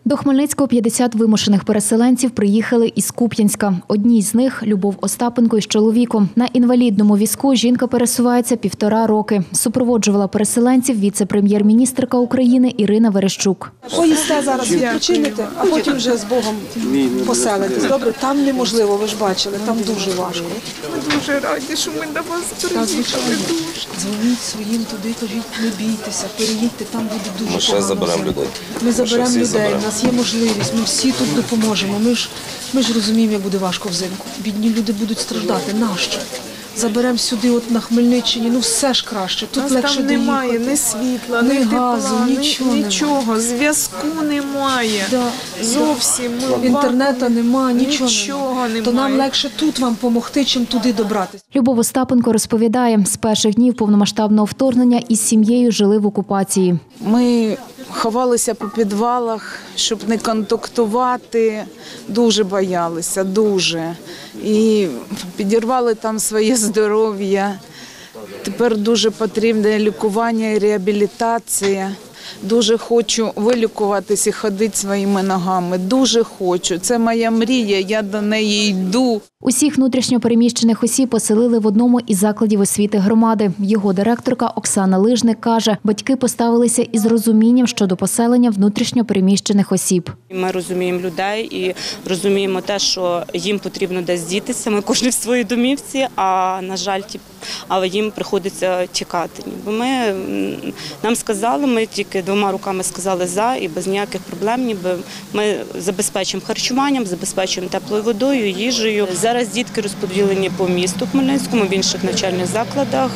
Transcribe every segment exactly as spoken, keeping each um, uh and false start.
До Хмельницького п'ятдесят вимушених переселенців приїхали із Куп'янська. Одній з них – Любов Остапенко із чоловіком. На інвалідному візку жінка пересувається півтора роки. Супроводжувала переселенців віце-прем'єр-міністрка України Ірина Верещук. Поїсте зараз, відпочинете, а потім вже з Богом поселитесь. Добре, там неможливо, ви ж бачили, там дуже важко. Ми дуже раді, що ми до вас приїхали. Дзвоніть своїм туди, кажіть, не бійтеся, переїдьте, там буде дуже погано. Ми ще заберемо людей. Ми заберемо людей, у нас є можливість, ми всі тут допоможемо. Ми ж, ми ж розуміємо, як буде важко взимку. Бідні люди будуть страждати. Нащо? Заберемо сюди, от на Хмельниччині, ну все ж краще. Тут Нас легше там доїхати. немає ні світла, ні ні газу, тепла, нічого, ні, нічого. Зв'язку немає. Да, Зовсім. Ми інтернету немає, нічого, нічого немає. немає. То нам легше тут вам допомогти, чим туди добратися. Любов Остапенко розповідає, з перших днів повномасштабного вторгнення із сім'єю жили в окупації. Ми ховалися по підвалах, щоб не контактувати. Дуже боялися, дуже. І підірвали там своє здоров'я. Тепер дуже потрібне лікування і реабілітація. Дуже хочу вилікуватися і ходити своїми ногами. Дуже хочу. Це моя мрія, я до неї йду. Усіх внутрішньо переміщених осіб поселили в одному із закладів освіти громади. Його директорка Оксана Лижник каже, батьки поставилися із розумінням щодо поселення внутрішньо переміщених осіб. Ми розуміємо людей і розуміємо те, що їм потрібно десь дітися. Ми кожен в своїй домівці, а, на жаль, але їм приходиться тікати. Бо ми, нам сказали, ми тільки двома руками сказали «за» і без ніяких проблем, ніби ми забезпечимо харчуванням, забезпечуємо теплою водою, їжею. Зараз дітки розподілені по місту Хмельницькому, в інших навчальних закладах.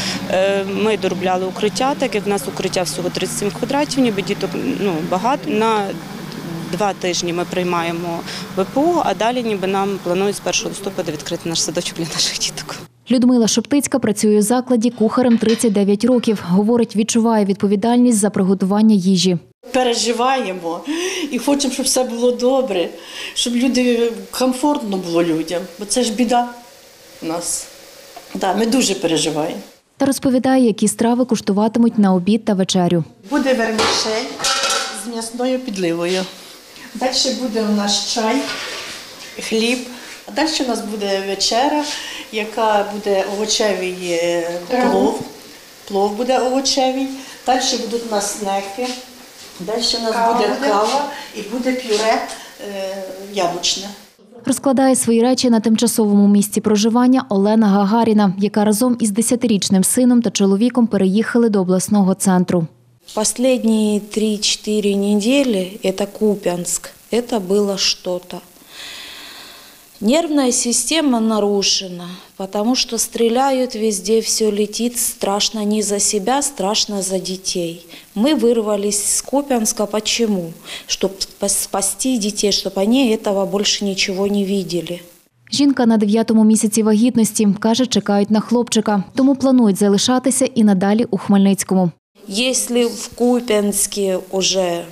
Ми доробляли укриття, так як в нас укриття всього тридцять сім квадратів, ніби діток ну, багато. На два тижні ми приймаємо ВПО, а далі ніби нам планують з першого листопада відкрити наш садочок для наших діток. Людмила Шептицька працює у закладі кухарем тридцять дев'ять років. Говорить, відчуває відповідальність за приготування їжі. Переживаємо і хочемо, щоб все було добре, щоб люди комфортно було людям, бо це ж біда у нас. Да, ми дуже переживаємо. Та розповідає, які страви куштуватимуть на обід та вечерю. Буде вермішель з м'ясною підливою. Далі буде у нас чай, хліб. А далі у нас буде вечеря, яка буде овочевий плов. Плов буде овочевий. Далі будуть у нас снеки. Далі у нас кава буде кава і буде пюре е, яблучне. Розкладає свої речі на тимчасовому місці проживання Олена Гагаріна, яка разом із десятирічним сином та чоловіком переїхали до обласного центру. Последние три-четыре недели это Купянск, это было что-то. Нервная система нарушена, потому что стреляют везде, все летит, страшно не за себя, страшно за детей. Мы вырвались с Купянска, почему? Чтобы спасти детей, чтобы они этого больше ничего не видели. Жінка на дев'ятому місяці вагітності, каже, чекають на хлопчика, тому планують залишатися і надалі у Хмельницькому. Если в Купянске уже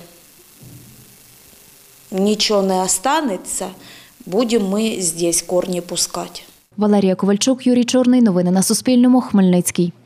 ничего не останется, будем мы здесь корни пускать. Валерія Ковальчук, Юрій Чорний. Новини на Суспільному. Хмельницький.